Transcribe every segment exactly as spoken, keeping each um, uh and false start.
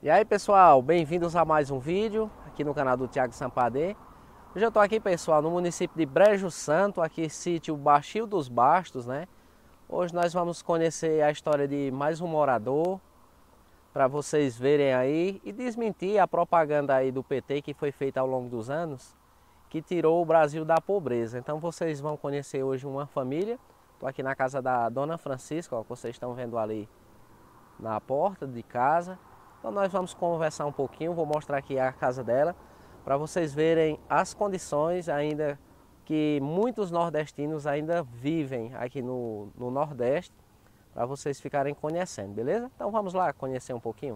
E aí pessoal, bem-vindos a mais um vídeo aqui no canal do Thiago Sampadê. Hoje eu estou aqui pessoal no município de Brejo Santo, aqui sítio Baixio dos Bastos, né? Hoje nós vamos conhecer a história de mais um morador, para vocês verem aí e desmentir a propaganda aí do P T que foi feita ao longo dos anos, que tirou o Brasil da pobreza. Então vocês vão conhecer hoje uma família. Estou aqui na casa da Dona Francisca, ó, que vocês estão vendo ali na porta de casa. Então nós vamos conversar um pouquinho, vou mostrar aqui a casa dela, para vocês verem as condições ainda que muitos nordestinos ainda vivem aqui no, no Nordeste, para vocês ficarem conhecendo, beleza? Então vamos lá conhecer um pouquinho.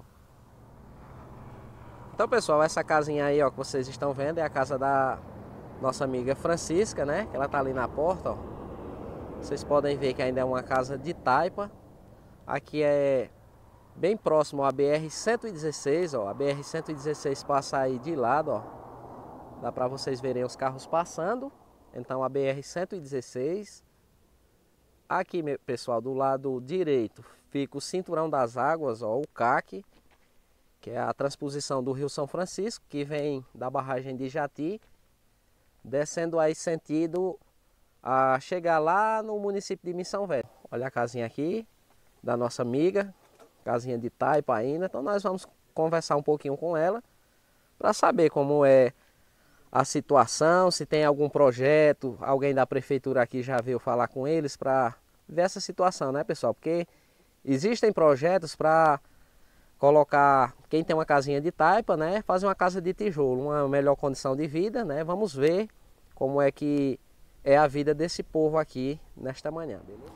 Então pessoal, essa casinha aí ó, que vocês estão vendo é a casa da nossa amiga Francisca, né? Ela tá ali na porta, ó. Vocês podem ver que ainda é uma casa de taipa. Aqui é bem próximo à B R cento e dezesseis, ó. A B R cento e dezesseis passa aí de lado, ó. Dá para vocês verem os carros passando. Então a B R cento e dezesseis. Aqui, pessoal, do lado direito fica o Cinturão das Águas, ó, o C A C, que é a transposição do Rio São Francisco, que vem da barragem de Jati, descendo aí sentido a chegar lá no município de Missão Velha. Olha a casinha aqui da nossa amiga, casinha de taipa ainda. Então nós vamos conversar um pouquinho com ela para saber como é a situação, se tem algum projeto, alguém da prefeitura aqui já veio falar com eles para ver essa situação, né pessoal? Porque existem projetos para colocar quem tem uma casinha de taipa, né, fazer uma casa de tijolo, uma melhor condição de vida, né? Vamos ver como é que é a vida desse povo aqui nesta manhã, beleza?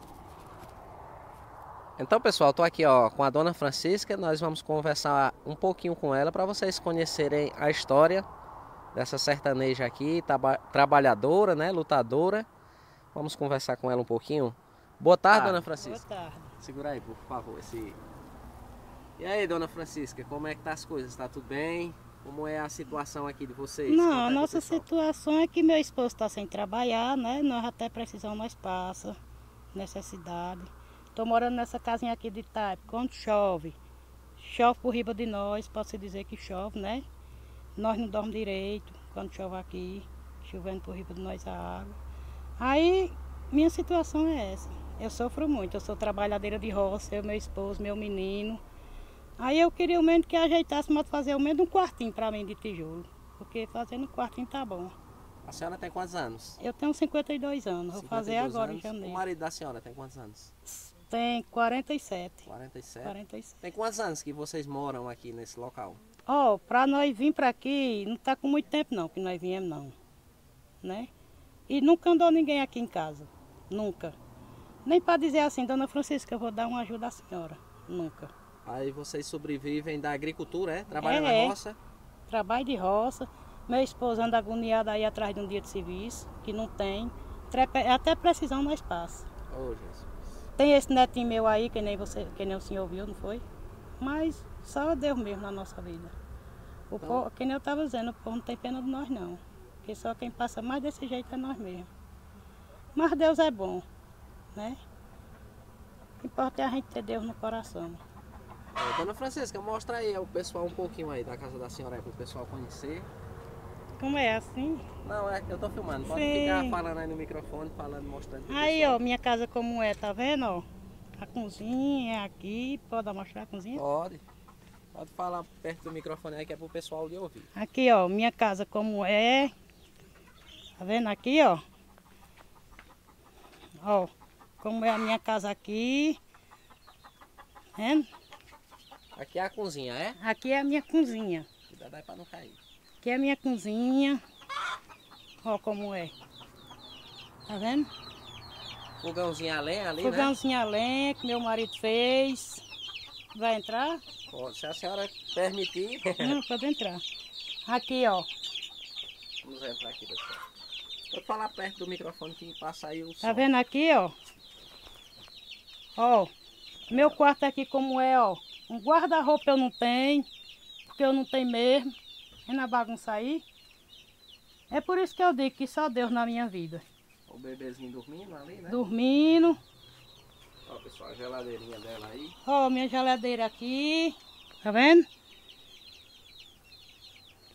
Então pessoal, estou aqui ó, com a Dona Francisca, nós vamos conversar um pouquinho com ela para vocês conhecerem a história dessa sertaneja aqui, trabalhadora, né, lutadora. Vamos conversar com ela um pouquinho. Boa tarde, ah, Dona Francisca. Boa tarde. Segura aí, por favor, esse... E aí, Dona Francisca, como é que tá as coisas? Tá tudo bem? Como é a situação aqui de vocês? Não, a nossa situação é que meu esposo está sem trabalhar, né? Nós até precisamos mais passa, necessidade. Estou morando nessa casinha aqui de taipa. Quando chove, chove por riba de nós, pode-se dizer que chove, né? Nós não dormimos direito quando chove aqui, chovendo por riba de nós a água. Aí, minha situação é essa. Eu sofro muito, eu sou trabalhadeira de roça, eu, meu esposo, meu menino. Aí eu queria o menos que ajeitasse, mas fazer o menos um quartinho para mim de tijolo. Porque fazendo um quartinho tá bom. A senhora tem quantos anos? Eu tenho cinquenta e dois anos, vou fazer agora anos. em janeiro. O marido da senhora tem quantos anos? Tem quarenta e sete. quarenta e sete? quarenta e sete. Tem quantos anos que vocês moram aqui nesse local? Ó, oh, para nós vir para aqui, não tá com muito tempo não, que nós viemos não, né? E nunca andou ninguém aqui em casa, nunca. Nem para dizer assim, Dona Francisca, eu vou dar uma ajuda à senhora, nunca. Aí vocês sobrevivem da agricultura, é? Trabalham é, na roça? Trabalho de roça. Meu esposo anda agoniado aí atrás de um dia de serviço, que não tem. Até precisão nós passa. Oh, Jesus. Tem esse netinho meu aí, que nem, você, que nem o senhor viu, não foi? Mas só Deus mesmo na nossa vida. O então... povo, que nem eu estava dizendo, o povo não tem pena de nós não. Porque só quem passa mais desse jeito é nós mesmos. Mas Deus é bom, né? O que importa é a gente ter Deus no coração. É, Dona Francisca, mostra aí o pessoal um pouquinho aí da casa da senhora aí para o pessoal conhecer. Como é assim? Não, é, eu tô filmando, pode Sim. ficar falando aí no microfone, falando, mostrando. Aí ó, minha casa como é, tá vendo ó? A cozinha é aqui, pode mostrar a cozinha? Pode, pode falar perto do microfone aí que é pro pessoal lhe ouvir. Aqui ó, minha casa como é, tá vendo aqui ó? Ó, como é a minha casa aqui, vendo? Aqui é a cozinha, é? Aqui é a minha cozinha. Cuidado aí pra não cair. Aqui é a minha cozinha. Ó como é. Tá vendo? Fogãozinho a lenha ali, Fogãozinho né? a lenha que meu marido fez. Vai entrar? Pode, se a senhora permitir. Não, pode entrar. Aqui, ó. Vamos entrar aqui, pessoal. Pode falar perto do microfone que passa aí o som. Tá vendo aqui, ó? Ó. Meu quarto aqui como é, ó. Um guarda-roupa eu não tenho, porque eu não tenho mesmo. É na bagunça aí. É por isso que eu digo que só Deus na minha vida. O bebezinho dormindo ali, né? Dormindo. Ó, pessoal, a geladeirinha dela aí. Ó, minha geladeira aqui. Tá vendo?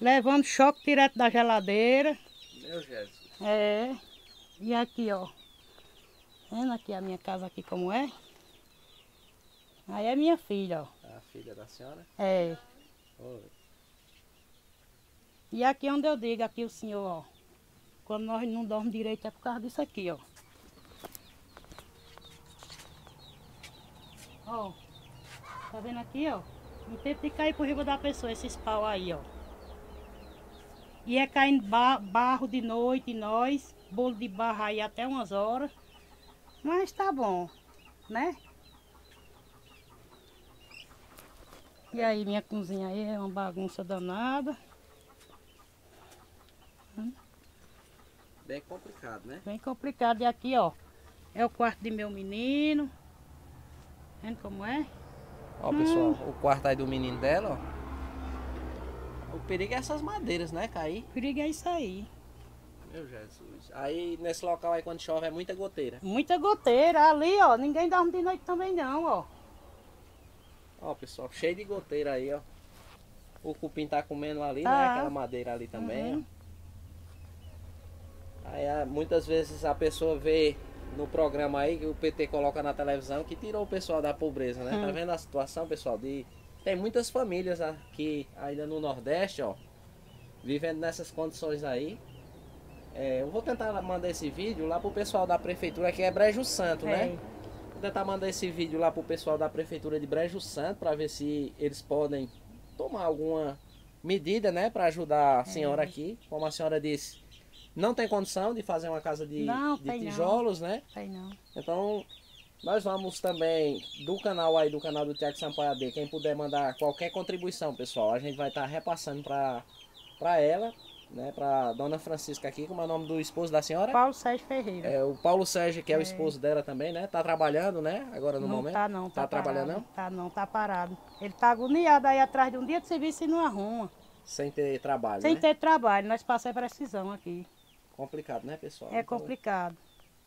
levando choque direto da geladeira. Meu Jesus. É. E aqui, ó. Vendo aqui a minha casa aqui como é? Aí é minha filha, ó. A filha da senhora? É. Oi. E aqui onde eu digo, aqui o senhor, ó. Quando nós não dormimos direito é por causa disso aqui, ó. Ó. Tá vendo aqui, ó? Não tem que cair por riba da pessoa esses pau aí, ó. E é caindo ba barro de noite, e nós, bolo de barro aí até umas horas. Mas tá bom, né? E aí, minha cozinha aí é uma bagunça danada. Hum. Bem complicado, né? Bem complicado. E aqui, ó, é o quarto de meu menino. Vendo como é? Ó, pessoal, hum. o quarto aí do menino dela, ó. O perigo é essas madeiras, né, cair? O perigo é isso aí. Meu Jesus. Aí, nesse local aí, quando chove, é muita goteira. Muita goteira. Ali, ó, ninguém dorme de noite também não, ó. Ó, pessoal, cheio de goteira aí, ó. O cupim tá comendo ali, tá. né? Aquela madeira ali também, uhum. ó. Aí, muitas vezes a pessoa vê no programa aí que o P T coloca na televisão que tirou o pessoal da pobreza, né? Hum. Tá vendo a situação, pessoal? De... Tem muitas famílias aqui ainda no Nordeste, ó, vivendo nessas condições aí. É, eu vou tentar mandar esse vídeo lá pro pessoal da prefeitura, que é Brejo Santo, é. né? Vou tentar mandar esse vídeo lá pro pessoal da prefeitura de Brejo Santo para ver se eles podem tomar alguma medida, né, para ajudar a senhora é. aqui. Como a senhora disse, não tem condição de fazer uma casa de, não, de tijolos, não. né? Tem não. Então, nós vamos também, do canal aí, do canal do Tiago Sampaio A D, quem puder mandar qualquer contribuição, pessoal, a gente vai estar repassando para para ela, né, para Dona Francisca aqui. Como é o nome do esposo da senhora? Paulo Sérgio Ferreira. É, o Paulo Sérgio, que é, é o esposo dela também, né? Tá trabalhando, né, agora no não momento? Tá não, tá, tá trabalhando não? Tá não, tá parado. Ele tá agoniado aí atrás de um dia de serviço e não arruma. Sem ter trabalho, Sem né? ter trabalho, nós passamos precisão aqui. Complicado, né, pessoal? É então, complicado.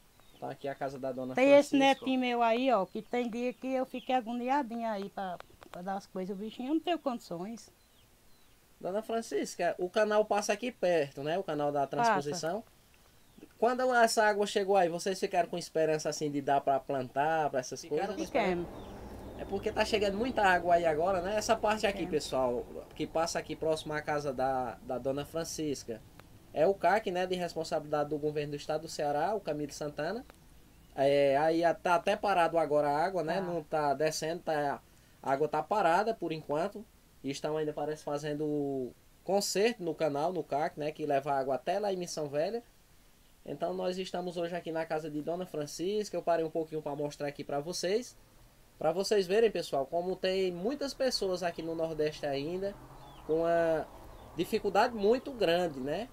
Tá aqui a casa da Dona Tem Francisca. Esse netinho meu aí, ó, que tem dia que eu fiquei agoniadinha aí pra, pra dar as coisas. O bichinho eu não tenho condições. Dona Francisca, o canal passa aqui perto, né? O canal da transposição. Passa. Quando essa água chegou aí, vocês ficaram com esperança assim de dar para plantar, para essas ficaram coisas? Ficaram. É porque tá chegando muita água aí agora, né? Essa parte aqui, pessoal, que passa aqui próximo à casa da, da Dona Francisca, é o C A C, né? De responsabilidade do governo do estado do Ceará, o Camilo Santana. É, aí tá até parado agora a água, né? Ah. Não tá descendo, tá, a água tá parada por enquanto. E estão ainda, parece, fazendo conserto no canal, no C A C, né? Que leva água até lá em Missão Velha. Então nós estamos hoje aqui na casa de Dona Francisca. Eu parei um pouquinho para mostrar aqui para vocês. Para vocês verem, pessoal, como tem muitas pessoas aqui no Nordeste ainda com uma dificuldade muito grande, né?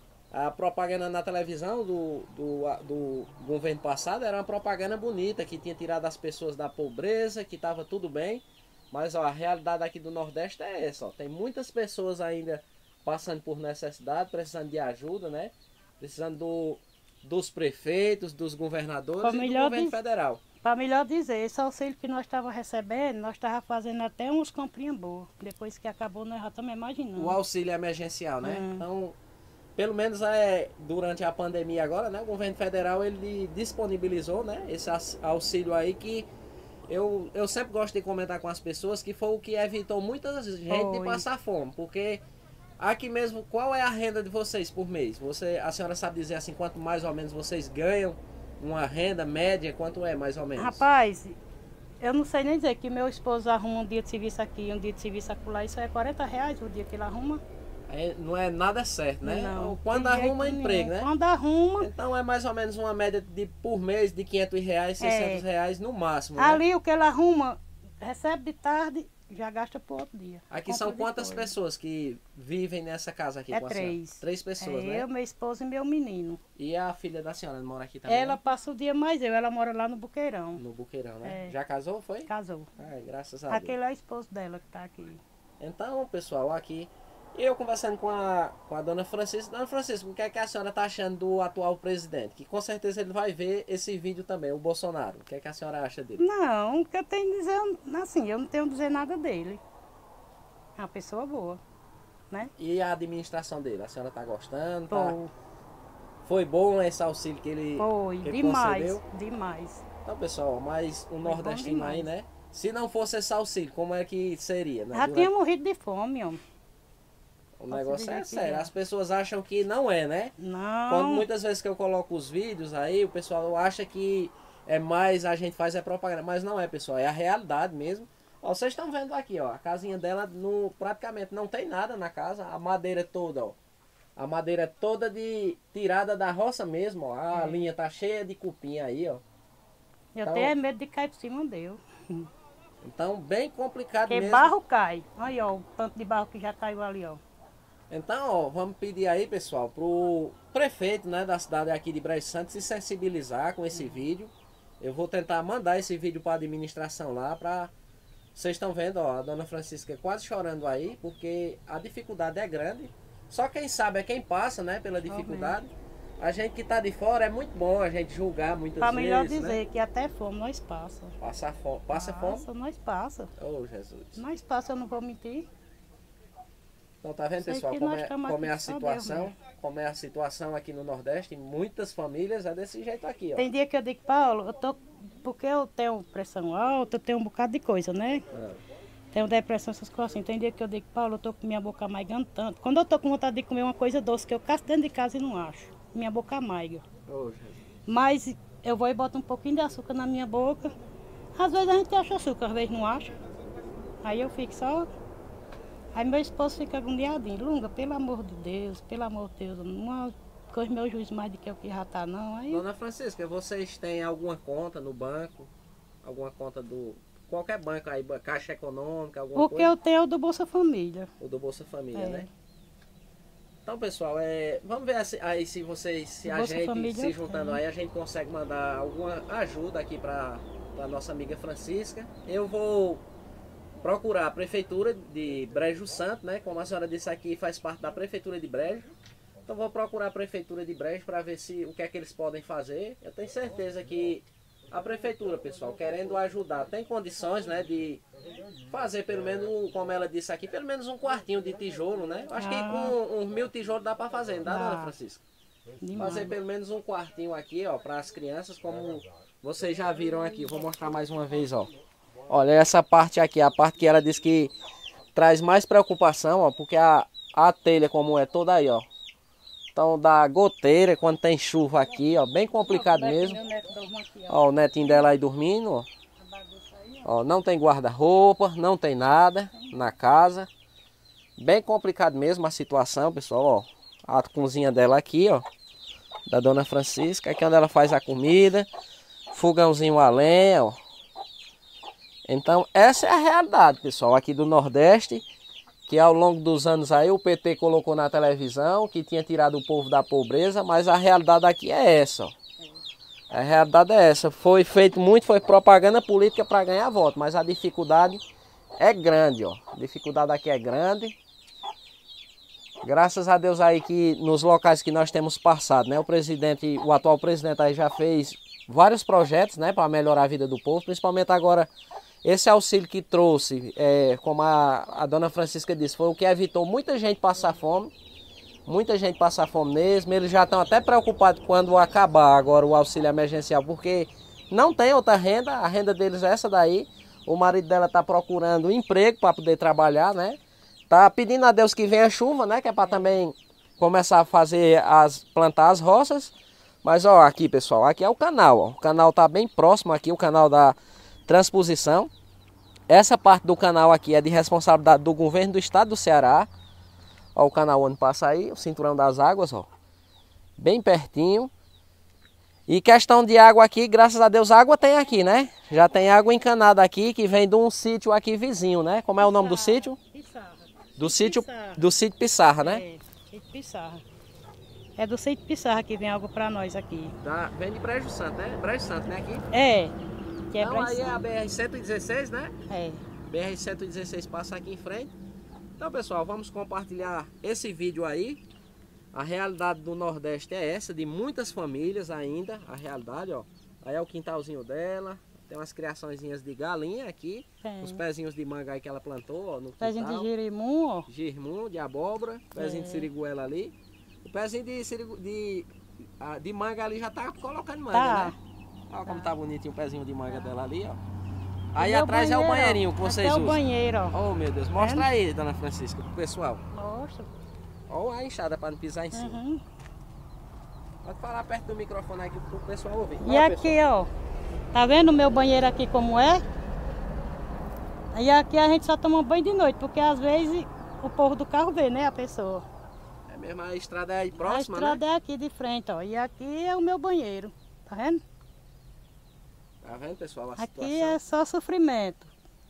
A propaganda na televisão do, do, do governo passado era uma propaganda bonita, que tinha tirado as pessoas da pobreza, que estava tudo bem. Mas ó, a realidade aqui do Nordeste é essa, ó. Tem muitas pessoas ainda passando por necessidade, precisando de ajuda, né? Precisando do, dos prefeitos, dos governadores pra e do governo federal. Para melhor dizer, esse auxílio que nós estávamos recebendo, nós estávamos fazendo até uns comprinhas boas. Depois que acabou, nós já estamos imaginando. O auxílio emergencial, né? Hum. Então, pelo menos é, durante a pandemia agora, né? O governo federal, ele disponibilizou, né? Esse auxílio aí que eu, eu sempre gosto de comentar com as pessoas que foi o que evitou muita gente Oi. de passar fome. Porque aqui mesmo, qual é a renda de vocês por mês? Você, a senhora sabe dizer assim, quanto mais ou menos vocês ganham? Uma renda média, quanto é mais ou menos? Rapaz, eu não sei nem dizer que meu esposo arruma um dia de serviço aqui, um dia de serviço acolá, isso é quarenta reais o dia que ele arruma. É, não é nada certo, né? Não, quando arruma emprego, né? Quando arruma. Então é mais ou menos uma média de por mês de quinhentos reais, seiscentos é. reais no máximo, né? Ali o que ele arruma, recebe de tarde, já gasta por outro dia. Aqui são quantas depois. pessoas que vivem nessa casa aqui? É com a três. Senhora? Três pessoas, é né? Eu, meu esposo e meu menino. E a filha da senhora mora aqui também? Ela né? passa o dia mais eu, ela mora lá no Buqueirão. No Buqueirão, né? É. Já casou, foi? Casou. Ai, graças a Deus. Aquele é o esposo dela que tá aqui. Então, pessoal, aqui... Eu conversando com a, com a Dona Francisca. Dona Francisca, o que é que a senhora está achando do atual presidente? Que com certeza ele vai ver esse vídeo também, o Bolsonaro. O que é que a senhora acha dele? Não, o que eu tenho a dizer, assim, eu não tenho a dizer nada dele. É uma pessoa boa, né? E a administração dele, a senhora tá gostando? Tá? Pô, Foi bom esse auxílio que ele, foi, que ele demais, concedeu? demais. Então, pessoal, mas o bom nordestino aí, demais. né? Se não fosse esse auxílio, como é que seria, né? Já Durante- tinha morrido de fome, homem. O negócio é Auxílio sério. já. As pessoas acham que não é, né? Quando Não, muitas vezes que eu coloco os vídeos aí, o pessoal acha que é mais, a gente faz é propaganda. Mas não é, pessoal. É a realidade mesmo. Ó, vocês estão vendo aqui, ó. A casinha dela no, praticamente não tem nada na casa. A madeira toda, ó. A madeira toda de tirada da roça mesmo, ó. A É. linha tá cheia de cupim aí, ó. eu Então- tenho medo de cair por cima dele. Então, bem complicado Porque mesmo. barro cai. Olha, ó, o tanto de barro que já caiu ali, ó. Então, ó, vamos pedir aí, pessoal, pro prefeito, né, da cidade aqui de Brejo Santo se sensibilizar com esse vídeo. Eu vou tentar mandar esse vídeo para a administração lá, para vocês estão vendo, ó, a dona Francisca quase chorando aí, porque a dificuldade é grande. Só quem sabe é quem passa, né, pela dificuldade. A gente que tá de fora é muito bom a gente julgar muitas Pra vezes, melhor né? dizer que até fome nós passa. Passar fome, passa fome. Nós passa. Oh, Jesus. Nós passa, eu não vou mentir. Então tá vendo, Sei pessoal, que como nós é, estamos como é aqui a só Deus situação, mesmo. como é a situação aqui no Nordeste, em muitas famílias é desse jeito aqui, ó. Tem dia que eu digo, Paulo, eu tô. Porque eu tenho pressão alta, eu tenho um bocado de coisa, né? Ah. Tenho depressão, essas coisas assim. Tem dia que eu digo, Paulo, eu tô com minha boca maigando tanto. Quando eu tô com vontade de comer uma coisa doce, que eu caço dentro de casa e não acho. Minha boca maiga. Oh, Jesus. Mas eu vou e boto um pouquinho de açúcar na minha boca. Às vezes a gente acha açúcar, às vezes não acha. Aí eu fico só. Aí meu esposo fica agoniadinho. Lunga, pelo amor de Deus, pelo amor de Deus, não coisa meu juízo mais do que o que já tá, não. Aí Dona Francisca, vocês têm alguma conta no banco? Alguma conta do... Qualquer banco aí, ba- Caixa Econômica, alguma o que coisa? eu tenho é o do Bolsa Família. Ou do Bolsa Família, É. né? Então, pessoal, é, vamos ver se- aí se vocês, se a Bolsa gente Família se eu juntando tenho. aí, a gente consegue mandar alguma ajuda aqui para a nossa amiga Francisca. Eu vou procurar a Prefeitura de Brejo Santo, né? Como a senhora disse aqui, faz parte da Prefeitura de Brejo. Então vou procurar a Prefeitura de Brejo para ver se o que é que eles podem fazer. Eu tenho certeza que a Prefeitura, pessoal, querendo ajudar, tem condições, né, de fazer pelo menos, como ela disse aqui, pelo menos um quartinho de tijolo, né? Acho que Ah. com uns mil tijolos dá para fazer, não dá, Dá. dona Francisca? Demais. Fazer pelo menos um quartinho aqui, ó, para as crianças, como vocês já viram aqui. Vou mostrar mais uma vez, ó. Olha essa parte aqui, a parte que ela disse que traz mais preocupação, ó, porque a, a telha como é toda aí, ó. Então dá goteira quando tem chuva aqui, ó, bem complicado mesmo. Meu neto dorme aqui, ó. Ó, o netinho dela aí dormindo, ó. A bagunça aí, ó. Ó, não tem guarda-roupa, não tem nada na casa. Bem complicado mesmo a situação, pessoal, ó. A cozinha dela aqui, ó. Da dona Francisca, aqui é onde ela faz a comida. Fogãozinho a lenha, ó. Então, essa é a realidade, pessoal, aqui do Nordeste. Que ao longo dos anos aí o P T colocou na televisão que tinha tirado o povo da pobreza. Mas a realidade aqui é essa, ó. A realidade é essa. Foi feito muito, foi propaganda política para ganhar voto. Mas a dificuldade é grande, ó. A dificuldade aqui é grande. Graças a Deus aí que nos locais que nós temos passado, né? O presidente, o atual presidente aí já fez vários projetos, né? Para melhorar a vida do povo. Principalmente agora, esse auxílio que trouxe, é, como a, a dona Francisca disse, foi o que evitou muita gente passar fome. Muita gente passar fome mesmo. Eles já estão até preocupados quando acabar agora o auxílio emergencial, porque não tem outra renda, a renda deles é essa daí. O marido dela está procurando emprego para poder trabalhar, né? Tá pedindo a Deus que venha chuva, né? Que é para também começar a fazer as plantar as roças. Mas ó, aqui pessoal, aqui é o canal, ó. O canal tá bem próximo aqui, o canal da transposição. Essa parte do canal aqui é de responsabilidade do governo do estado do Ceará. Ó, o canal onde passa aí, o cinturão das águas, ó. Bem pertinho. E questão de água aqui, graças a Deus, água tem aqui, né? Já tem água encanada aqui, que vem de um sítio aqui vizinho, né? Como é o nome do sítio? Pissarra. Do sítio, Pissarra. do sítio Pissarra, né? É, sítio Pissarra. É do sítio Pissarra que vem algo pra nós aqui. Da, vem de Brejo Santo, né? Brejo Santo, né? Aqui. É, que é Então pra aí é a cima. B R cento e dezesseis, né? É. B R cento e dezesseis passa aqui em frente. Então, pessoal, vamos compartilhar esse vídeo aí. A realidade do Nordeste é essa, de muitas famílias ainda. A realidade, ó. Aí é o quintalzinho dela. Tem umas criaçõezinhas de galinha aqui. Tem. Os pezinhos de manga aí que ela plantou, ó, no Pezinho de quintal. girimum, ó. Girmum, de abóbora. Pezinho É. de siriguela ali. O pezinho de, sirigu... de... ah, de manga ali já tá colocando manga, Tá. né? Olha como Tá. tá bonitinho o pezinho de manga Tá. dela ali, ó. Aí meu atrás é o banheiro, ó. banheirinho que vocês Até usam. o banheiro, ó. Oh, meu Deus. Mostra Vendo? aí, dona Francisca, pro pessoal. Mostra. Olha a enxada para não pisar em cima. Uhum. Pode falar perto do microfone aqui pro pessoal ouvir. E Ó, aqui, ó. Tá vendo o meu banheiro aqui como é? E aqui a gente só toma banho de noite, porque às vezes o povo do carro vê, né, a pessoa. pessoal. É mesmo, a estrada é aí próxima, a estrada né? é aqui de frente, ó. E aqui é o meu banheiro. Tá vendo? Tá vendo, pessoal, a Aqui situação? é só sofrimento.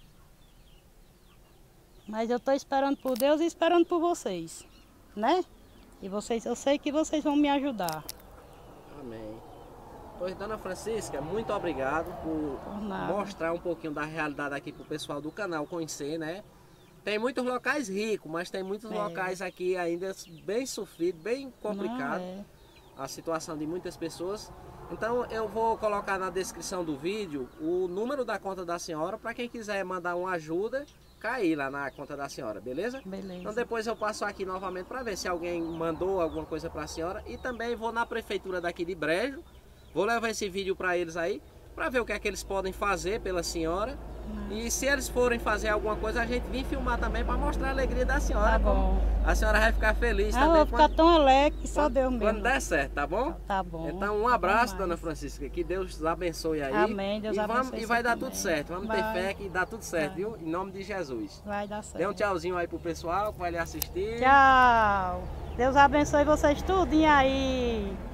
Mas eu tô esperando por Deus e esperando por vocês, né? E vocês, eu sei que vocês vão me ajudar. Amém. Pois, dona Francisca, muito obrigado por Por nada. mostrar um pouquinho da realidade aqui pro pessoal do canal conhecer, né? Tem muitos locais ricos, mas tem muitos É. locais aqui ainda bem sofridos, bem complicado. Não, é. A situação de muitas pessoas. Então eu vou colocar na descrição do vídeo o número da conta da senhora para quem quiser mandar uma ajuda, cair lá na conta da senhora, beleza? Beleza. Então depois eu passo aqui novamente para ver se alguém mandou alguma coisa para a senhora e também vou na prefeitura daqui de Brejo, vou levar esse vídeo para eles aí, para ver o que é que eles podem fazer pela senhora. E se eles forem fazer alguma coisa, a gente vem filmar também para mostrar a alegria da senhora. Tá bom. A senhora vai ficar feliz Ah, eu também vou ficar quando, tão alegre que só quando, Deus mesmo. quando der certo, tá bom? Tá bom. Então um Tá bom abraço, mais. dona Francisca, que Deus abençoe aí. Amém, Deus e vamos, abençoe E vai você dar também. tudo certo, vamos ter Vai. fé que dá tudo certo, Vai. viu? Em nome de Jesus. Vai dar certo. Dê um tchauzinho aí pro pessoal que vai lhe assistir. Tchau. Deus abençoe vocês tudinho aí.